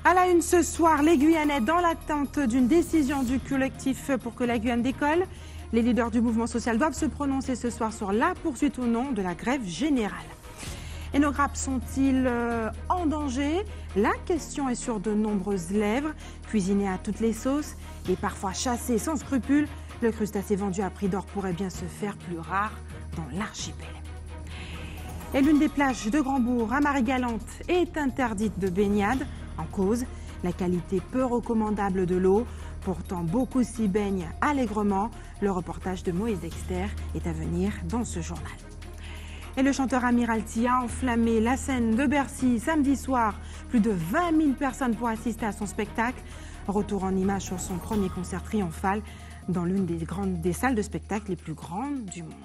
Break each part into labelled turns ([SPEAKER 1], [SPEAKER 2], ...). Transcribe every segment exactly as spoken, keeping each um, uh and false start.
[SPEAKER 1] À la une ce soir, les Guyanais dans l'attente d'une décision du collectif pour que la Guyane décolle. Les leaders du mouvement social doivent se prononcer ce soir sur la poursuite ou non de la grève générale. Et nos grappes sont-ils euh, en danger? La question est sur de nombreuses lèvres. Cuisiné à toutes les sauces et parfois chassé sans scrupule, le crustacé vendu à prix d'or pourrait bien se faire plus rare dans l'archipel. Et l'une des plages de Grand-Bourg à Marie-Galante est interdite de baignade. En cause, la qualité peu recommandable de l'eau. Pourtant, beaucoup s'y baignent allègrement. Le reportage de Moïse Dexter est à venir dans ce journal. Et le chanteur Amiralty a enflammé la scène de Bercy samedi soir. Plus de vingt mille personnes pour assister à son spectacle. Retour en images sur son premier concert triomphal dans l'une des grandes des salles de spectacle les plus grandes du monde.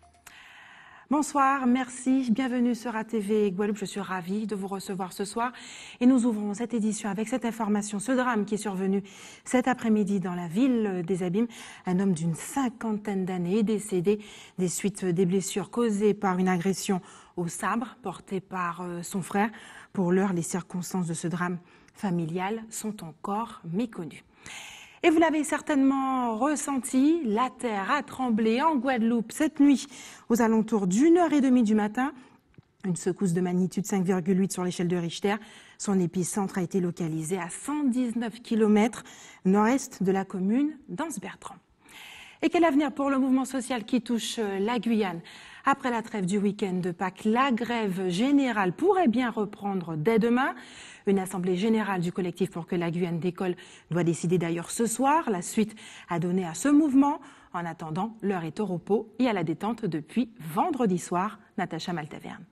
[SPEAKER 1] Bonsoir, merci, bienvenue sur A T V Guadeloupe. Je suis ravie de vous recevoir ce soir et nous ouvrons cette édition avec cette information, ce drame qui est survenu cet après-midi dans la ville des Abîmes. Un homme d'une cinquantaine d'années est décédé des suites des blessures causées par une agression au sabre portée par son frère. Pour l'heure, les circonstances de ce drame familial sont encore méconnues. Et vous l'avez certainement ressenti, la terre a tremblé en Guadeloupe cette nuit aux alentours d'une heure et demie du matin. Une secousse de magnitude cinq virgule huit sur l'échelle de Richter. Son épicentre a été localisé à cent dix-neuf kilomètres nord-est de la commune d'Anse-Bertrand. Et quel avenir pour le mouvement social qui touche la Guyane? Après la trêve du week-end de Pâques, la grève générale pourrait bien reprendre dès demain. Une assemblée générale du collectif pour que la Guyane décolle doit décider d'ailleurs ce soir la suite à donner à ce mouvement. En attendant, l'heure est au repos et à la détente depuis vendredi soir. Natacha Maltaverne.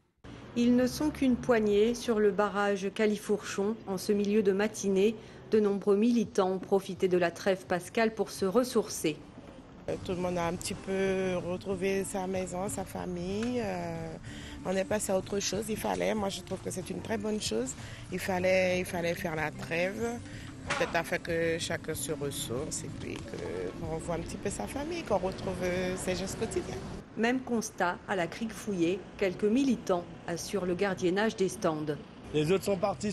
[SPEAKER 2] Ils ne sont qu'une poignée sur le barrage Califourchon. En ce milieu de matinée, de nombreux militants ont profité de la trêve pascale pour se ressourcer.
[SPEAKER 3] Tout le monde a un petit peu retrouvé sa maison, sa famille. Euh, on est passé à autre chose. Il fallait, moi je trouve que c'est une très bonne chose. Il fallait, il fallait faire la trêve, peut-être afin que chacun se ressource et puis qu'on voit un petit peu sa famille, qu'on retrouve ses gestes quotidiens.
[SPEAKER 2] Même constat à la crique fouillée. Quelques militants assurent le gardiennage des stands.
[SPEAKER 4] Les autres sont partis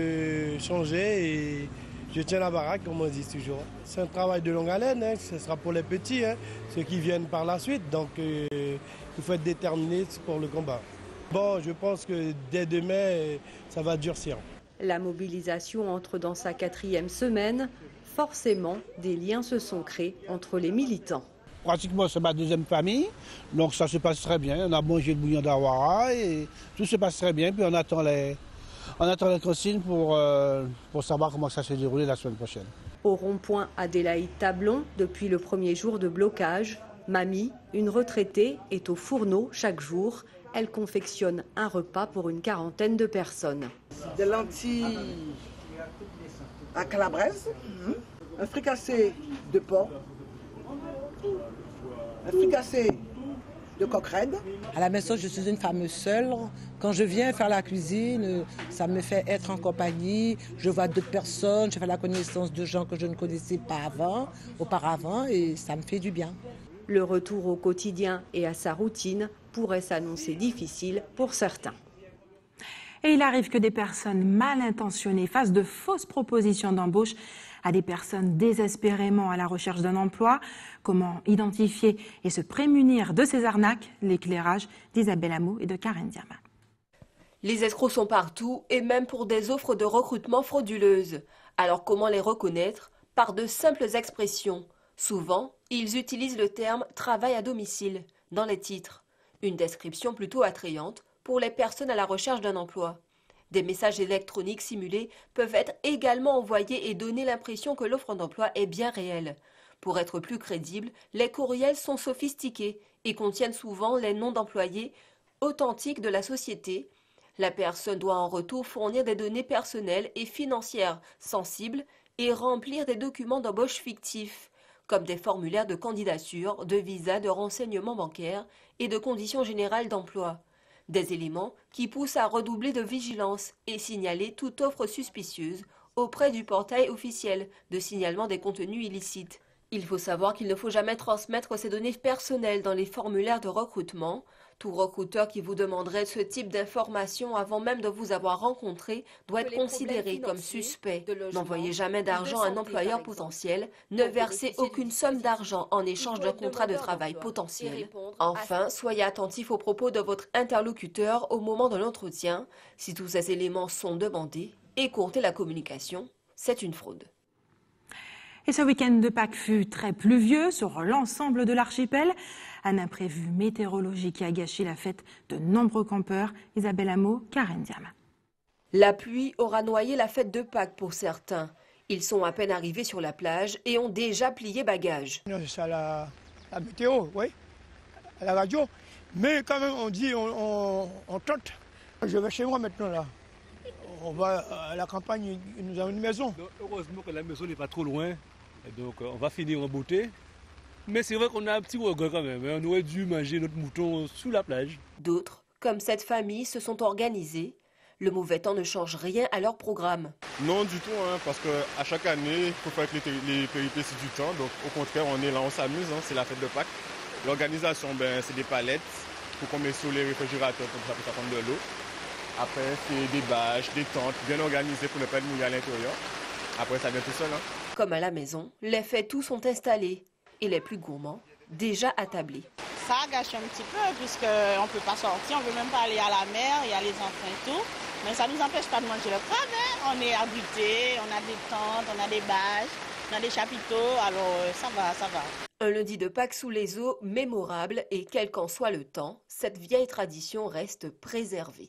[SPEAKER 4] se changer et je tiens la baraque, comme on dit toujours. C'est un travail de longue haleine, hein. Ce sera pour les petits, hein, ceux qui viennent par la suite. Donc euh, il faut être déterminé pour le combat. Bon, je pense que dès demain, ça va durcir.
[SPEAKER 2] La mobilisation entre dans sa quatrième semaine. Forcément, des liens se sont créés entre les militants.
[SPEAKER 5] Pratiquement, c'est ma deuxième famille, donc ça se passe très bien. On a mangé le bouillon d'Awara et tout se passe très bien. Puis on attend les... On attend les consignes pour, euh, pour savoir comment ça se déroule la semaine prochaine.
[SPEAKER 2] Au rond-point Adélaïde Tablon, depuis le premier jour de blocage, Mamie, une retraitée, est au fourneau chaque jour. Elle confectionne un repas pour une quarantaine de personnes.
[SPEAKER 6] Des lentilles à calabraise, un fricassé de porc, un fricassé de coquerette.
[SPEAKER 7] À la maison, je suis une femme seule. Quand je viens faire la cuisine, ça me fait être en compagnie. Je vois d'autres personnes, je fais la connaissance de gens que je ne connaissais pas avant, auparavant, et ça me fait du bien.
[SPEAKER 2] Le retour au quotidien et à sa routine pourrait s'annoncer difficile pour certains.
[SPEAKER 1] Et il arrive que des personnes mal intentionnées fassent de fausses propositions d'embauche à des personnes désespérément à la recherche d'un emploi. Comment identifier et se prémunir de ces arnaques? L'éclairage d'Isabelle Hameau et de Karen Diama.
[SPEAKER 8] Les escrocs sont partout et même pour des offres de recrutement frauduleuses. Alors comment les reconnaître? Par de simples expressions. Souvent, ils utilisent le terme « travail à domicile » dans les titres. Une description plutôt attrayante pour les personnes à la recherche d'un emploi. Des messages électroniques simulés peuvent être également envoyés et donner l'impression que l'offre d'emploi est bien réelle. Pour être plus crédibles, les courriels sont sophistiqués et contiennent souvent les noms d'employés authentiques de la société. La personne doit en retour fournir des données personnelles et financières sensibles et remplir des documents d'embauche fictifs, comme des formulaires de candidature, de visa, de renseignements bancaires et de conditions générales d'emploi. Des éléments qui poussent à redoubler de vigilance et signaler toute offre suspicieuse auprès du portail officiel de signalement des contenus illicites. Il faut savoir qu'il ne faut jamais transmettre ces données personnelles dans les formulaires de recrutement. Tout recruteur qui vous demanderait ce type d'informations avant même de vous avoir rencontré doit être considéré comme suspect. N'envoyez jamais d'argent à un employeur potentiel, ne versez aucune somme d'argent en échange d'un contrat de travail potentiel. Enfin, soyez attentif aux propos de votre interlocuteur au moment de l'entretien. Si tous ces éléments sont demandés, écourtez la communication, c'est une fraude.
[SPEAKER 1] Et ce week-end de Pâques fut très pluvieux sur l'ensemble de l'archipel. Un imprévu météorologique qui a gâché la fête de nombreux campeurs. Isabelle Hameau, Karen Diama.
[SPEAKER 8] La pluie aura noyé la fête de Pâques pour certains. Ils sont à peine arrivés sur la plage et ont déjà plié bagages.
[SPEAKER 9] C'est ça la, la météo, oui, à la radio. Mais quand même, on dit, on, on, on tente. Je vais chez moi maintenant, là. On va à la campagne, nous avons une maison.
[SPEAKER 10] Donc, heureusement que la maison n'est pas trop loin. Et donc, on va finir en beauté. Mais c'est vrai qu'on a un petit regret quand même. On aurait dû manger notre mouton sous la plage.
[SPEAKER 8] D'autres, comme cette famille, se sont organisés. Le mauvais temps ne change rien à leur programme.
[SPEAKER 11] Non du tout, hein, parce qu'à chaque année, il faut faire les, les péripéties du temps. Donc au contraire, on est là, on s'amuse, hein, c'est la fête de Pâques. L'organisation, ben, c'est des palettes pour qu'on met sur les réfrigérateurs pour que ça puisse prendre de l'eau. Après, c'est des bâches, des tentes bien organisées pour ne pas être mouillé à l'intérieur. Après, ça vient tout seul. Hein.
[SPEAKER 8] Comme à la maison, les fêtous sont installés et les plus gourmands déjà attablés.
[SPEAKER 12] Ça gâche un petit peu puisqu'on ne peut pas sortir, on ne veut même pas aller à la mer, il y a les enfants et tout. Mais ça ne nous empêche pas de manger le crabe. Hein. On est abrités, on a des tentes, on a des bâches, on a des chapiteaux, alors ça va, ça va.
[SPEAKER 8] Un lundi de Pâques sous les eaux mémorable et quel qu'en soit le temps, cette vieille tradition reste préservée.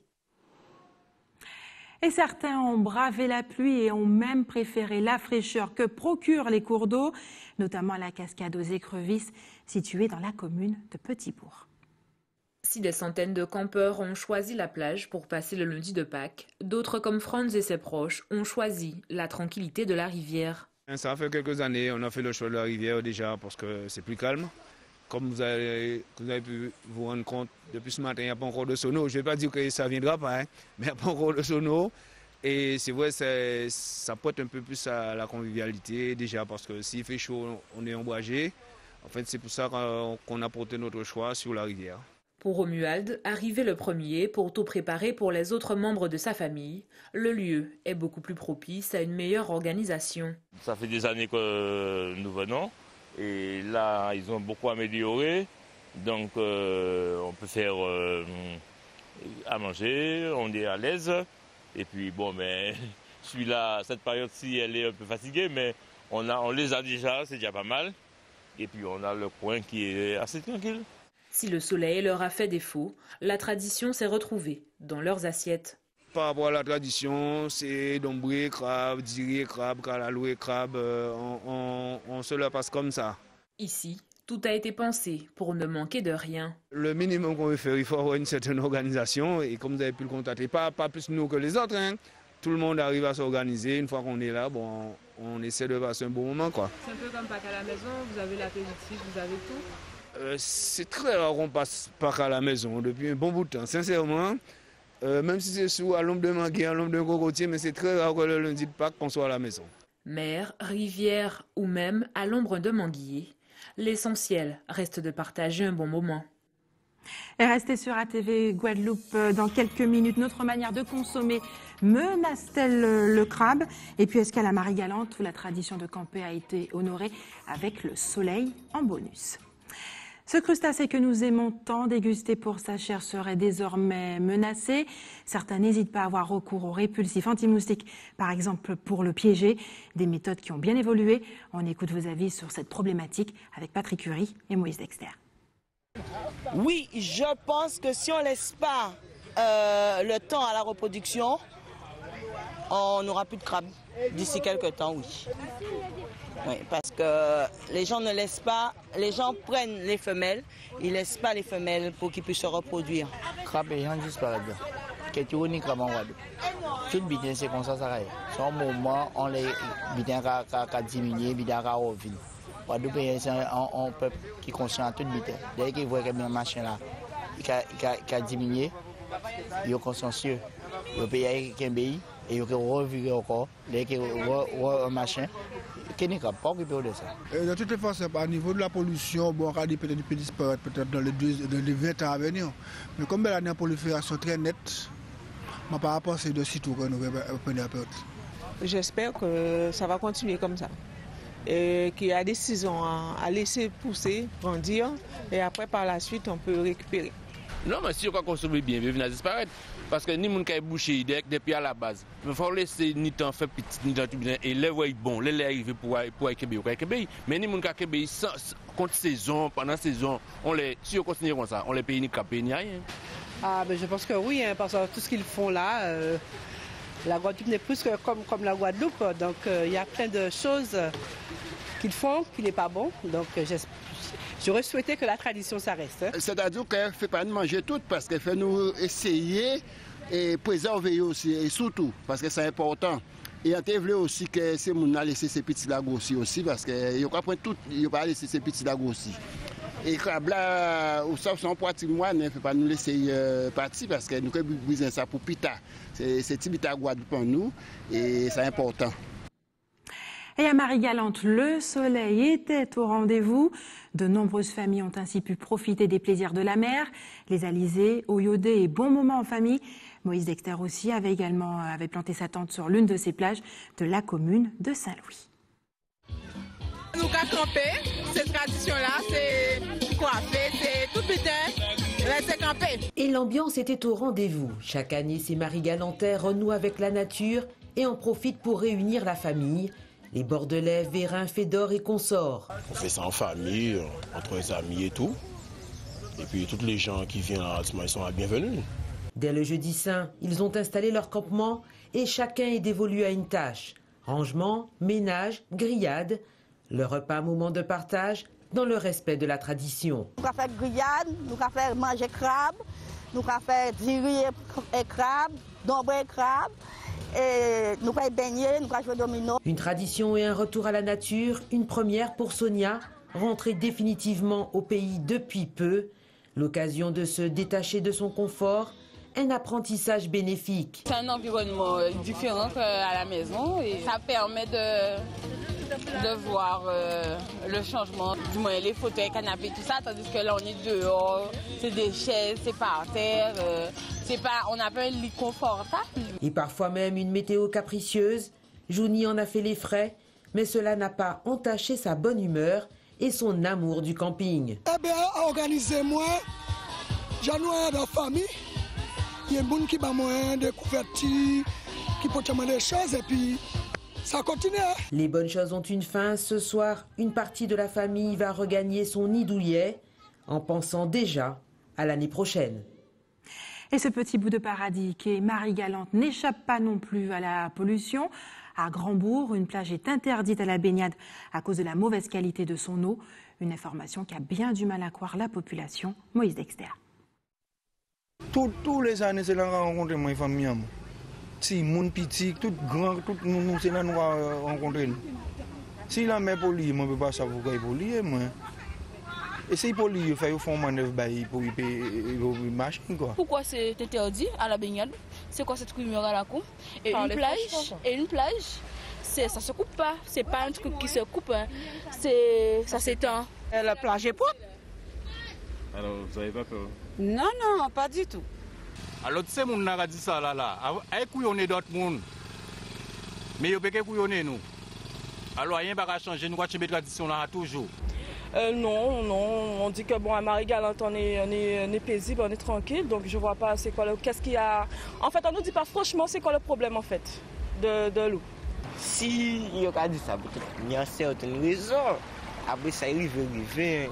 [SPEAKER 1] Et certains ont bravé la pluie et ont même préféré la fraîcheur que procurent les cours d'eau, notamment la cascade aux écrevisses située dans la commune de Petit-Bourg.
[SPEAKER 13] Si des centaines de campeurs ont choisi la plage pour passer le lundi de Pâques, d'autres comme Franz et ses proches ont choisi la tranquillité de la rivière.
[SPEAKER 14] Ça fait quelques années, on a fait le choix de la rivière déjà parce que c'est plus calme. Comme vous avez, vous avez pu vous rendre compte, depuis ce matin, il n'y a pas encore de sono. Je ne vais pas dire que ça ne viendra pas, hein, mais il n'y a pas encore de sono. Et c'est vrai, ça porte un peu plus à la convivialité déjà parce que s'il fait chaud, on est ombragé. En fait, c'est pour ça qu'on a porté notre choix sur la rivière.
[SPEAKER 13] Pour Romuald, arrivé le premier pour tout préparer pour les autres membres de sa famille, le lieu est beaucoup plus propice à une meilleure organisation.
[SPEAKER 15] Ça fait des années que nous venons. Et là, ils ont beaucoup amélioré, donc euh, on peut faire euh, à manger, on est à l'aise. Et puis bon, mais celui-là, cette période-ci, elle est un peu fatiguée, mais on, a, on les a déjà, c'est déjà pas mal. Et puis on a le coin qui est assez tranquille.
[SPEAKER 13] Si le soleil leur a fait défaut, la tradition s'est retrouvée dans leurs assiettes.
[SPEAKER 14] Par rapport à la tradition, c'est dombré, crabe, diré, crabe, calaloué, crabe, euh, on, on, on se le passe comme ça.
[SPEAKER 13] Ici, tout a été pensé pour ne manquer de rien.
[SPEAKER 14] Le minimum qu'on veut faire, il faut avoir une certaine organisation et comme vous avez pu le constater, pas, pas plus nous que les autres. Hein. Tout le monde arrive à s'organiser. Une fois qu'on est là, bon, on essaie de passer un bon moment, quoi.
[SPEAKER 13] C'est un peu comme Pâques à la maison, vous avez l'apéritif, vous avez tout.
[SPEAKER 14] Euh, c'est très rare qu'on passe Pâques à la maison depuis un bon bout de temps, sincèrement. Euh, même si c'est sous à l'ombre de manguier, à l'ombre d'un cocotier, mais c'est très rare que le lundi de Pâques qu'on soit à la maison.
[SPEAKER 13] Mer, rivière ou même à l'ombre de manguier, l'essentiel reste de partager un bon moment.
[SPEAKER 1] Et restez sur A T V Guadeloupe dans quelques minutes. Notre manière de consommer menace-t-elle le crabe? Et puis est-ce qu'à la Marie-Galante où la tradition de camper a été honorée avec le soleil en bonus? Ce crustacé que nous aimons tant déguster pour sa chair serait désormais menacé. Certains n'hésitent pas à avoir recours aux répulsifs anti-moustiques, par exemple pour le piéger, des méthodes qui ont bien évolué. On écoute vos avis sur cette problématique avec Patrick Curie et Moïse Dexter.
[SPEAKER 6] Oui, je pense que si on ne laisse pas euh, le temps à la reproduction, on n'aura plus de crabes. D'ici quelques temps, oui. Oui, parce que les gens ne laissent pas, les gens prennent les femelles, ils ne laissent pas les femelles pour qu'ils puissent se reproduire.
[SPEAKER 16] Crabe et gens disparaissent. Qu'est-ce que tu crabe en Guadeloupe? Tout bien c'est comme ça, ça va. Sur un moment, on les bien qu'à diminuer, bien qu'à revenir. Guadeloupe c'est un peuple qui conscient tout bien. Dès qu'ils voient que bien machin là, qui a diminué, ils sont consciencieux. Le pays est un pays et ils ont revu encore, dès qu'ils voient un machin. Qui n'est pas occupé de ça.
[SPEAKER 17] Et de toutes les façons, au niveau de la pollution, bon, on a dit peut-être peut disparaître peut-être dans les, deux, dans les vingt ans à venir. Mais comme elle a une prolifération très nette, je par rapport à ces deux sites que nous prenons à perte.
[SPEAKER 18] J'espère que ça va continuer comme ça. Et qu'il y a des saisons à laisser pousser, grandir, et après par la suite on peut récupérer.
[SPEAKER 15] Non, mais si on consomme bien, il va disparaître. Parce que ni moun qui est bouché depuis à la base. Il faut laisser ni temps faire petit, ni temps tout bien. Et les voies bon, les arrivent pour pour Québec, pour Québec. Mais ni moun qui Québec contre saison, pendant la saison, on les, si on continue comme ça, on les paye ni capé ni rien.
[SPEAKER 18] Ah, ben je pense que oui, hein, parce que tout ce qu'ils font là, euh, la Guadeloupe n'est plus que comme, comme la Guadeloupe. Donc euh, il y a plein de choses qu'ils font qui n'est pas bon. Donc euh, j'aurais souhaité que la tradition ça reste. Hein.
[SPEAKER 19] C'est-à-dire qu'elle ne fait pas nous manger tout parce qu'elle fait nous essayer et préserver aussi, et surtout parce que c'est important. Et on veut aussi que ces gens laissent ces petits là grossir aussi parce qu'ils ne comprennent tout, ils ne pas laisser ces petits là grossir. Et crabe là, sauf son poids moi, ne fait pas nous laisser euh, partir parce que nous avons besoin de ça pour Pita. C'est petit Pita Guadeloupe pour nous et c'est important.
[SPEAKER 1] Et à Marie-Galante, le soleil était au rendez-vous. De nombreuses familles ont ainsi pu profiter des plaisirs de la mer. Les alizés, eau iodée et bons moments en famille. Moïse Dexter aussi avait également avait planté sa tente sur l'une de ces plages de la commune de Saint-Louis.
[SPEAKER 20] Nous avons campé, cette tradition-là, c'est coiffé, c'est tout putain, rester campé.
[SPEAKER 21] Et l'ambiance était au rendez-vous. Chaque année, ces Marie-Galantais renouent avec la nature et en profitent pour réunir la famille. Les Bordelais, Vérin, Fédor et consorts.
[SPEAKER 22] On fait ça en famille, entre les amis et tout. Et puis tous les gens qui viennent à ils sont bienvenus.
[SPEAKER 21] Dès le jeudi saint, ils ont installé leur campement et chacun est dévolu à une tâche. Rangement, ménage, grillade. Le repas, moment de partage dans le respect de la tradition.
[SPEAKER 23] Nous allons faire grillade, nous allons faire manger crabe, nous allons faire diri et crabe, d'ombre et crabe. Et nous allons baigner, nous allons jouer domino.
[SPEAKER 21] Une tradition et un retour à la nature, une première pour Sonia, rentrée définitivement au pays depuis peu. L'occasion de se détacher de son confort, un apprentissage bénéfique.
[SPEAKER 24] C'est un environnement différent qu'à la maison et ça permet de, de voir euh, le changement. Du moins les fauteuils, canapés, tout ça, tandis que là on est dehors, c'est des chaises, c'est par terre. Euh, C'est pas, on n'a pas un lit confortable.
[SPEAKER 21] Et parfois même une météo capricieuse. Jouni en a fait les frais, mais cela n'a pas entaché sa bonne humeur et son amour du camping.
[SPEAKER 25] Eh bien, organisez-moi, j'en ai dans la famille. Il y a des gens qui ont moyen de couverture, qui peuvent demander des choses et puis ça continue.
[SPEAKER 21] Les bonnes choses ont une fin. Ce soir, une partie de la famille va regagner son nid douillet en pensant déjà à l'année prochaine.
[SPEAKER 1] Et ce petit bout de paradis qu'est Marie-Galante n'échappe pas non plus à la pollution. À Grandbourg, une plage est interdite à la baignade à cause de la mauvaise qualité de son eau. Une information qui a bien du mal à croire la population. Moïse Dexter.
[SPEAKER 26] Tous, tous les années, c'est là qu'on rencontre mes familles. Si mon petit, tout grand, tout nous, c'est là qu'on va rencontrer. Si la mer polie, moi, je ne peux pas savoir pourquoi il polie, moi. Et si poli, il fait une manœuvre pour y marcher.
[SPEAKER 24] Pourquoi c'est interdit à la baignade? C'est quoi cette rumeur à la con? Et une plage, et une plage, ça se coupe pas. C'est pas un truc qui se coupe. Hein. Ça s'étend.
[SPEAKER 18] La plage est propre.
[SPEAKER 10] Alors, vous n'avez pas peur?
[SPEAKER 18] Non, non, pas du tout.
[SPEAKER 27] Alors, tu sais, mon a dit ça là, là. Avec couillonner d'autres monde. Mais il peut couillonner nous. Alors, rien ne va changer. Nous avons une tradition là toujours.
[SPEAKER 28] Euh, non, non, on dit que bon, à Marie-Galante, on est, on, est, on est paisible, on est tranquille, donc je vois pas c'est quoi le, qu'est-ce qu'il y a. En fait, on nous dit pas franchement c'est quoi le problème en fait de, de l'eau.
[SPEAKER 16] Si il y a dit ça, peut-être il y a certaines raisons. Après ça arrive, arrive.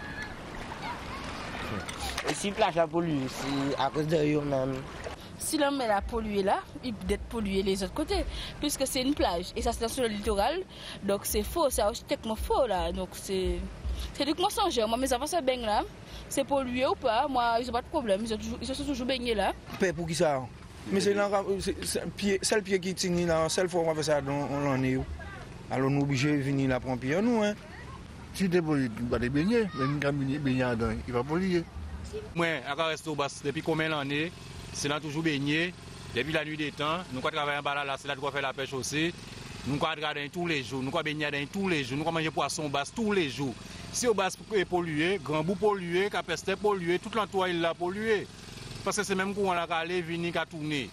[SPEAKER 16] Et si la plage a pollué, c'est à cause de eux-mêmes.
[SPEAKER 24] Si l'homme a pollué là, il peut être pollué les autres côtés, puisque c'est une plage et ça c'est sur le littoral, donc c'est faux, c'est architectement faux là, donc c'est. C'est du mensonge. Moi, mes enfants se baignent là. C'est pollué ou pas, moi, ils n'ont pas de problème. Ils, ont toujours, ils se sont toujours baignés là.
[SPEAKER 26] Pour qui ça? Mais c'est le pied qui tient là, seule fois qu'on fait ça, on l'en est où? Alors, nous sommes obligés de venir là pour pied nous. Hein.
[SPEAKER 17] Si tu es pollué, tu vas te baigner. Mais nous sommes baignés dedans, il va polluer.
[SPEAKER 27] Moi, à Resto Basse, depuis combien d'années, c'est là toujours baigné. Depuis la nuit des temps, nous travaillons en bas là, c'est là qu'on fait la pêche aussi. Nous allons regarder tous les jours, nous allons baigner tous les jours, nous allons manger poisson basse tous les jours. Si au basse est pollué, Grand Bout pollué, Capesté pollué, tout l'entourage il l'a pollué. Parce que c'est même qu'on a aller venir à tourner.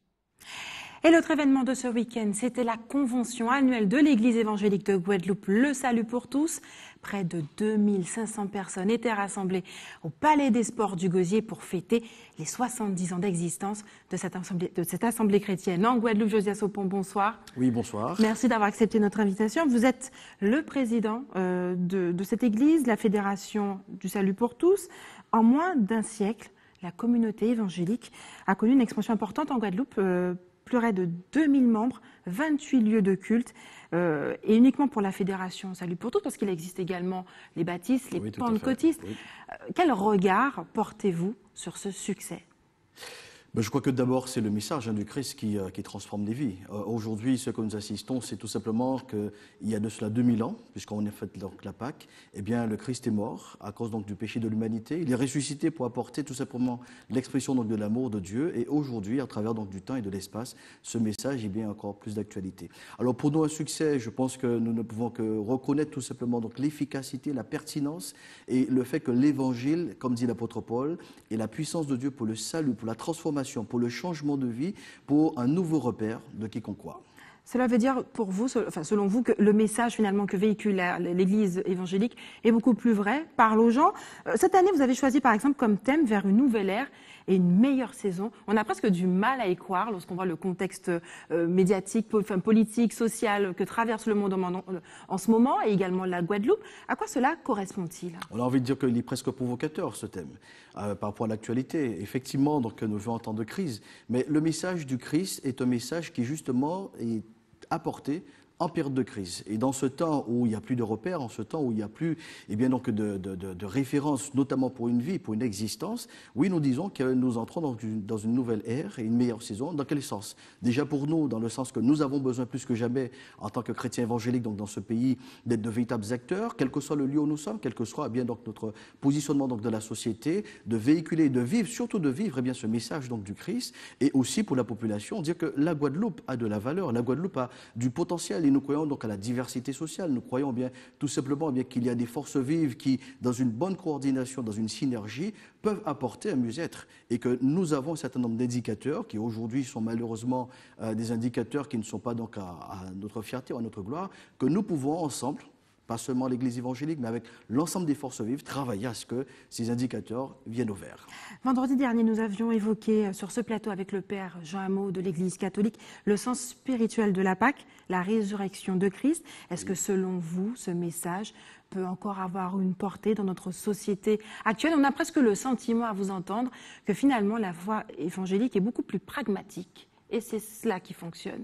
[SPEAKER 1] Et l'autre événement de ce week-end, c'était la convention annuelle de l'Église évangélique de Guadeloupe, le Salut pour tous. Près de deux mille cinq cents personnes étaient rassemblées au Palais des Sports du Gosier pour fêter les soixante-dix ans d'existence de cette assemblée, de cette assemblée chrétienne. En Guadeloupe, Josias Sopon, bonsoir.
[SPEAKER 2] Oui, bonsoir.
[SPEAKER 1] Merci d'avoir accepté notre invitation. Vous êtes le président euh, de, de cette Église, la Fédération du Salut pour tous. En moins d'un siècle, la communauté évangélique a connu une expansion importante en Guadeloupe. Euh, Près de deux mille membres, vingt-huit lieux de culte, euh, et uniquement pour la Fédération Salut pour tous, parce qu'il existe également les baptistes, les oui, pentecôtistes. Oui. Euh, quel regard portez-vous sur ce succès ?
[SPEAKER 2] Ben, je crois que d'abord, c'est le message hein, du Christ qui, euh, qui transforme des vies. Euh, Aujourd'hui, ce que nous assistons, c'est tout simplement qu'il y a de cela deux mille ans, puisqu'on a fait donc, la Pâque, eh bien, le Christ est mort à cause donc, du péché de l'humanité. Il est ressuscité pour apporter tout simplement l'expression donc, de l'amour de Dieu. Et aujourd'hui, à travers donc, du temps et de l'espace, ce message est bien encore plus d'actualité. Alors pour nous, un succès, je pense que nous ne pouvons que reconnaître tout simplement donc, l'efficacité, la pertinence et le fait que l'Évangile, comme dit l'apôtre Paul, est la puissance de Dieu pour le salut, pour la transformation, pour le changement de vie, pour un nouveau repère de quiconque croit.
[SPEAKER 1] Cela veut dire pour vous, enfin, selon vous, que le message finalement que véhicule l'Église évangélique est beaucoup plus vrai, parle aux gens. Cette année, vous avez choisi par exemple comme thème vers une nouvelle ère et une meilleure saison. On a presque du mal à y croire lorsqu'on voit le contexte euh, médiatique, enfin, politique, social que traverse le monde en, en ce moment et également la Guadeloupe. À quoi cela correspond-il ?
[SPEAKER 2] On a envie de dire qu'il est presque provocateur ce thème euh, par rapport à l'actualité. Effectivement, donc, nous vivons en temps de crise, mais le message du Christ est un message qui justement est apporté en période de crise. Et dans ce temps où il n'y a plus de repères, en ce temps où il n'y a plus eh bien donc de, de, de, de références, notamment pour une vie, pour une existence, oui, nous disons que nous entrons dans une, dans une nouvelle ère et une meilleure saison. Dans quel sens ? Déjà pour nous, dans le sens que nous avons besoin plus que jamais, en tant que chrétiens évangéliques donc dans ce pays, d'être de véritables acteurs, quel que soit le lieu où nous sommes, quel que soit eh bien, donc, notre positionnement donc, de la société, de véhiculer, de vivre, surtout de vivre eh bien, ce message donc, du Christ, et aussi pour la population, dire que la Guadeloupe a de la valeur, la Guadeloupe a du potentiel. Et nous croyons donc à la diversité sociale. Nous croyons bien tout simplement bien qu'il y a des forces vives qui, dans une bonne coordination, dans une synergie, peuvent apporter un mieux-être. Et que nous avons un certain nombre d'indicateurs qui aujourd'hui sont malheureusement euh, des indicateurs qui ne sont pas donc à, à notre fierté ou à notre gloire, que nous pouvons ensemble, pas seulement l'Église évangélique, mais avec l'ensemble des forces vives, travailler à ce que ces indicateurs viennent au vert.
[SPEAKER 1] Vendredi dernier, nous avions évoqué sur ce plateau avec le Père Jean Hameau de l'Église catholique le sens spirituel de la Pâque, la résurrection de Christ. Est-ce que selon vous, ce message peut encore avoir une portée dans notre société actuelle ? On a presque le sentiment à vous entendre que finalement la voie évangélique est beaucoup plus pragmatique et c'est cela qui fonctionne.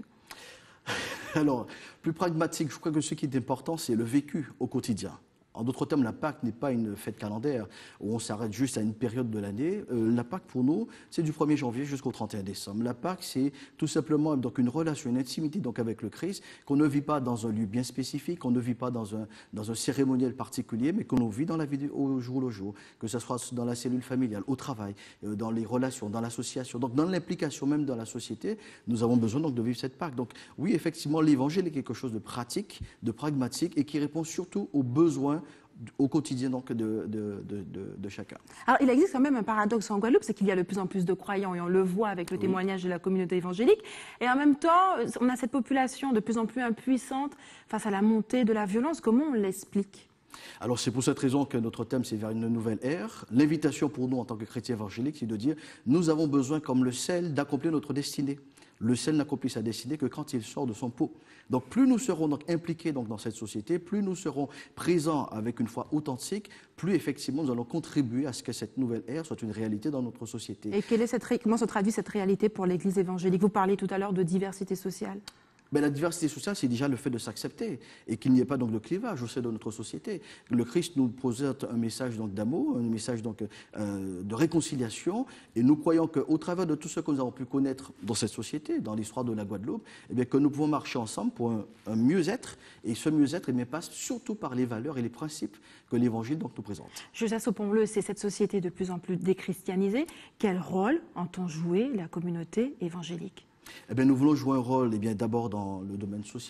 [SPEAKER 2] Alors, plus pragmatique, je crois que ce qui est important, c'est le vécu au quotidien. En d'autres termes, la Pâque n'est pas une fête calendaire où on s'arrête juste à une période de l'année. Euh, la Pâque, pour nous, c'est du premier janvier jusqu'au trente et un décembre. La Pâque, c'est tout simplement donc, une relation, une intimité donc, avec le Christ qu'on ne vit pas dans un lieu bien spécifique, qu'on ne vit pas dans un, dans un cérémoniel particulier, mais qu'on vit dans la vie au jour le jour, que ce soit dans la cellule familiale, au travail, euh, dans les relations, dans l'association, donc dans l'implication même dans la société. Nous avons besoin donc, de vivre cette Pâque. Donc oui, effectivement, l'Évangile est quelque chose de pratique, de pragmatique et qui répond surtout aux besoins au quotidien donc, de, de, de, de, de chacun.
[SPEAKER 1] Alors, il existe quand même un paradoxe en Guadeloupe, c'est qu'il y a de plus en plus de croyants, et on le voit avec le oui. témoignage de la communauté évangélique, et en même temps, on a cette population de plus en plus impuissante face à la montée de la violence. Comment on l'explique ?
[SPEAKER 2] Alors c'est pour cette raison que notre thème c'est vers une nouvelle ère. L'invitation pour nous en tant que chrétiens évangéliques, c'est de dire nous avons besoin comme le sel d'accomplir notre destinée. Le sel n'accomplit sa destinée que quand il sort de son pot. Donc plus nous serons donc impliqués donc dans cette société, plus nous serons présents avec une foi authentique, plus effectivement nous allons contribuer à ce que cette nouvelle ère soit une réalité dans notre société.
[SPEAKER 1] Et quelle est cette ré... comment se traduit cette réalité pour l'Église évangélique ? Vous parliez tout à l'heure de diversité sociale.
[SPEAKER 2] Ben, la diversité sociale, c'est déjà le fait de s'accepter et qu'il n'y ait pas donc de clivage au sein de notre société. Le Christ nous projette un message donc d'amour, un message donc euh, de réconciliation, et nous croyons qu'au travers de tout ce que nous avons pu connaître dans cette société, dans l'histoire de la Guadeloupe, eh bien, que nous pouvons marcher ensemble pour un, un mieux-être, et ce mieux-être eh bien, passe surtout par les valeurs et les principes que l'Évangile donc nous présente.
[SPEAKER 1] Josias Sopon, c'est cette société de plus en plus déchristianisée. Quel rôle entend jouer la communauté évangélique ?
[SPEAKER 2] Eh bien, nous voulons jouer un rôle eh bien, d'abord dans le domaine social,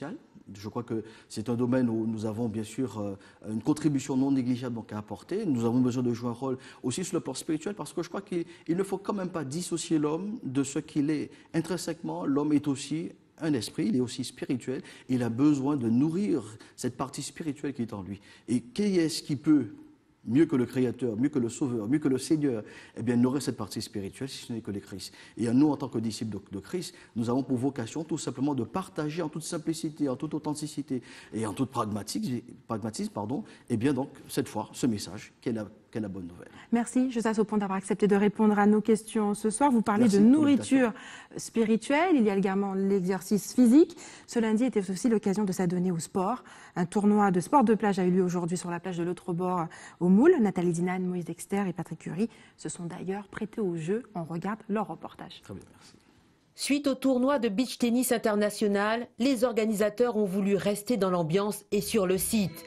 [SPEAKER 2] Je crois que c'est un domaine où nous avons bien sûr euh, une contribution non négligeable donc, à apporter. Nous avons besoin de jouer un rôle aussi sur le plan spirituel parce que je crois qu'il ne faut quand même pas dissocier l'homme de ce qu'il est. Intrinsèquement, l'homme est aussi un esprit, il est aussi spirituel. Il a besoin de nourrir cette partie spirituelle qui est en lui. Et qui est-ce qui peut, mieux que le Créateur, mieux que le Sauveur, mieux que le Seigneur, eh bien, nourrir cette partie spirituelle, si ce n'est que le Christ. Et nous, en tant que disciples de, de Christ, nous avons pour vocation tout simplement de partager en toute simplicité, en toute authenticité et en toute pragmatisme, pragmatisme pardon, eh bien, donc, cette fois, ce message qui est la, qui est la bonne nouvelle.
[SPEAKER 1] Merci, Josas Sopon, d'avoir accepté de répondre à nos questions ce soir. Vous parlez
[SPEAKER 2] Merci
[SPEAKER 1] de nourriture spirituelle, il y a également l'exercice physique. Ce lundi était aussi l'occasion de s'adonner au sport. Un tournoi de sport de plage a eu lieu aujourd'hui sur la plage de l'autre bord au Moule. Nathalie Dinan, Moïse Dexter et Patrick Curie se sont d'ailleurs prêtés au jeu. On regarde leur reportage.
[SPEAKER 2] Très bien, merci.
[SPEAKER 21] Suite au tournoi de beach tennis international, les organisateurs ont voulu rester dans l'ambiance et sur le site.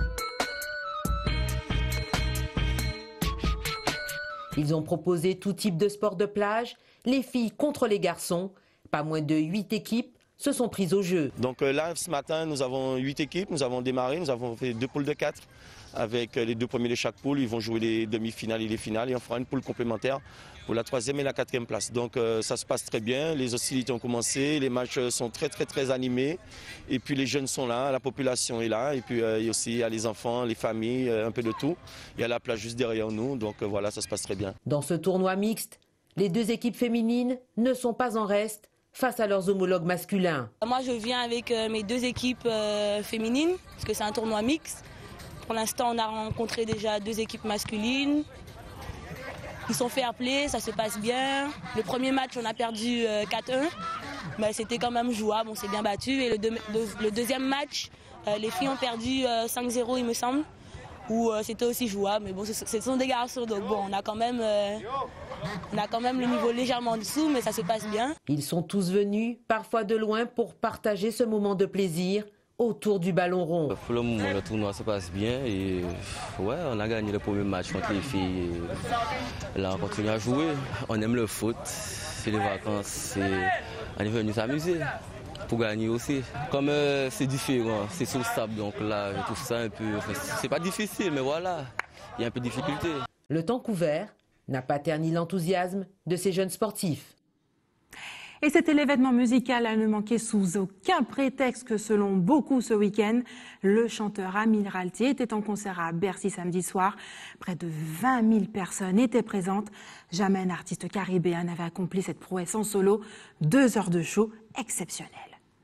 [SPEAKER 21] Ils ont proposé tout type de sport de plage, les filles contre les garçons. Pas moins de huit équipes se sont prises au jeu.
[SPEAKER 3] Donc là, ce matin, nous avons huit équipes, nous avons démarré, nous avons fait deux poules de quatre. Avec les deux premiers de chaque poule, ils vont jouer les demi-finales et les finales et on fera une poule complémentaire pour la troisième et la quatrième place. Donc euh, ça se passe très bien, les hostilités ont commencé, les matchs sont très très très animés et puis les jeunes sont là, la population est là et puis euh, il y a aussi il y a les enfants, les familles, euh, un peu de tout. Il y a la plage juste derrière nous, donc euh, voilà, ça se passe très bien.
[SPEAKER 21] Dans ce tournoi mixte, les deux équipes féminines ne sont pas en reste face à leurs homologues masculins.
[SPEAKER 4] Moi je viens avec euh, mes deux équipes euh, féminines parce que c'est un tournoi mixte. Pour l'instant, on a rencontré déjà deux équipes masculines. Ils sont fair play, ça se passe bien. Le premier match, on a perdu euh, quatre un, mais c'était quand même jouable, on s'est bien battu. Et le, deux, le, le deuxième match, euh, les filles ont perdu euh, cinq zéro, il me semble, où euh, c'était aussi jouable. Mais bon, ce, ce sont des garçons, donc bon, on a quand même, euh, on a quand même le niveau légèrement en dessous, mais ça se passe bien.
[SPEAKER 21] Ils sont tous venus, parfois de loin, pour partager ce moment de plaisir autour du ballon rond.
[SPEAKER 5] Pour le moment, le tournoi se passe bien et ouais, on a gagné le premier match contre les filles. Là, on continue à jouer. On aime le foot, c'est les vacances, on est venu s'amuser pour gagner aussi. Comme euh, c'est différent, c'est sur le sable, donc là, je trouve ça un peu... C'est pas difficile, mais voilà, il y a un peu de difficulté.
[SPEAKER 21] Le temps couvert n'a pas terni l'enthousiasme de ces jeunes sportifs.
[SPEAKER 1] Et c'était l'événement musical à ne manquer sous aucun prétexte que selon beaucoup ce week-end, le chanteur Amiralty était en concert à Bercy samedi soir. Près de vingt mille personnes étaient présentes. Jamais un artiste caribéen n'avait accompli cette prouesse en solo. Deux heures de show exceptionnelles.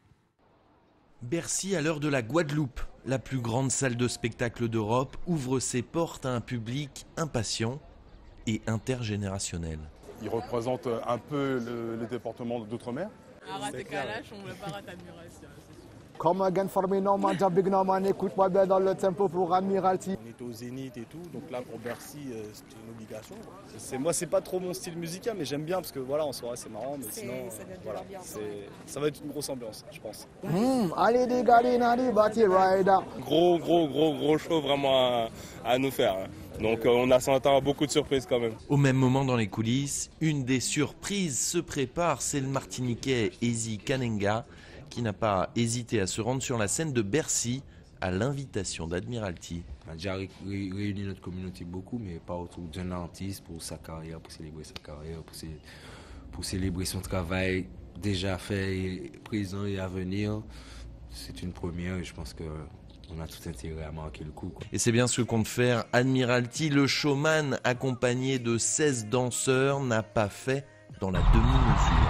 [SPEAKER 7] Bercy à l'heure de la Guadeloupe. La plus grande salle de spectacle d'Europe ouvre ses portes à un public impatient et intergénérationnel.
[SPEAKER 8] Il représente un peu le, le département d'outre-mer.
[SPEAKER 9] Raté Kalash, on ne pas rater Admiration.
[SPEAKER 11] Come again for me, no man, big no man, écoute-moi bien dans le tempo pour Amiralty.
[SPEAKER 8] On est au Zénith et tout, donc là pour Bercy, c'est une obligation. C'est, moi, c'est pas trop mon style musical, mais j'aime bien parce que voilà, en soirée c'est marrant, mais c'est, sinon, ça, euh, voilà, ça va être une grosse ambiance, je pense.
[SPEAKER 11] Mmh, allez, des gars, des bâtis, rider.
[SPEAKER 8] Gros, gros, gros, gros show vraiment à, à nous faire. Hein. Donc euh, on a s'entend beaucoup de surprises quand même.
[SPEAKER 7] Au même moment dans les coulisses, une des surprises se prépare, c'est le Martiniquais Ezi Kanenga qui n'a pas hésité à se rendre sur la scène de Bercy à l'invitation d'Admiralty.
[SPEAKER 12] On a déjà ré ré réuni notre communauté beaucoup, mais pas autour d'un artiste pour sa carrière, pour célébrer sa carrière, pour, cé pour célébrer son travail déjà fait, et présent et à venir. C'est une première et je pense que on a tout intérêt à marquer le coup. Quoi.
[SPEAKER 7] Et c'est bien ce que compte faire Admiralty. Le showman, accompagné de seize danseurs, n'a pas fait dans la demi-mesure.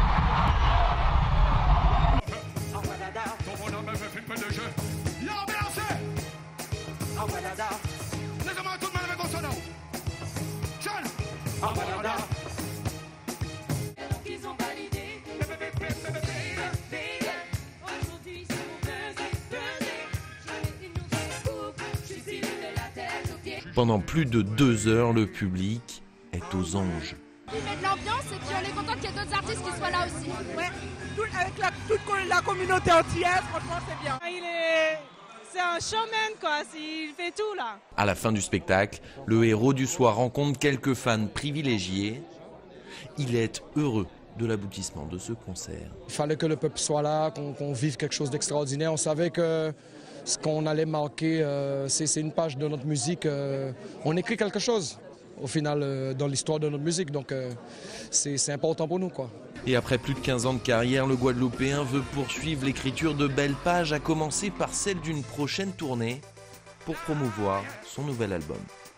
[SPEAKER 7] Pendant plus de deux heures, le public est aux anges.
[SPEAKER 29] Il met de l'ambiance et puis on est content qu'il y ait d'autres artistes qui soient là aussi.
[SPEAKER 28] Ouais, tout, avec la, toute la communauté entière, franchement c'est bien. Il est... C'est un showman quoi, il fait tout là.
[SPEAKER 7] À la fin du spectacle, le héros du soir rencontre quelques fans privilégiés. Il est heureux de l'aboutissement de ce concert.
[SPEAKER 6] Il fallait que le peuple soit là, qu'on qu'on vive quelque chose d'extraordinaire. On savait que ce qu'on allait marquer, euh, c'est une page de notre musique. Euh, on écrit quelque chose, au final, euh, dans l'histoire de notre musique. Donc euh, c'est important pour nous, quoi.
[SPEAKER 7] Et après plus de quinze ans de carrière, le Guadeloupéen veut poursuivre l'écriture de belles pages, à commencer par celle d'une prochaine tournée pour promouvoir son nouvel album.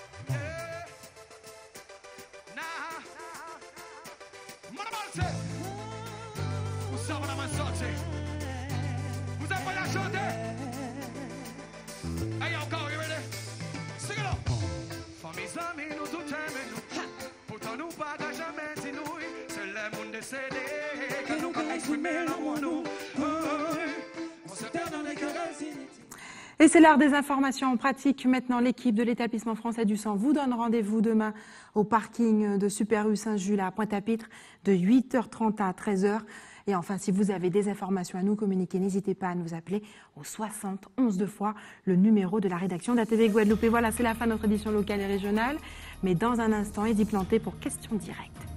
[SPEAKER 1] Et c'est l'heure des informations en pratique. Maintenant, l'équipe de l'établissement français du sang vous donne rendez-vous demain au parking de Super U Saint-Jules à Pointe-à-Pitre de huit heures trente à treize heures. Et enfin, si vous avez des informations à nous communiquer, n'hésitez pas à nous appeler au soixante onze deux fois le numéro de la rédaction d'A T V Guadeloupe. Et voilà, c'est la fin de notre édition locale et régionale. Mais dans un instant, Eddy Planté pour Questions directes.